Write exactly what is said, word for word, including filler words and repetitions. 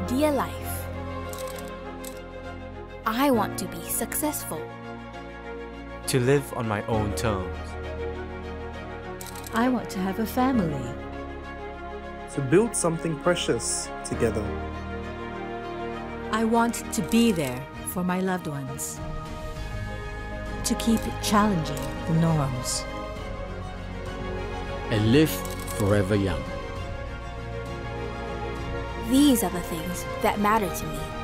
ideal life. I want to be successful. To live on my own terms. I want to have a family. To build something precious together. I want to be there for my loved ones. To keep challenging the norms. And live forever young. These are the things that matter to me.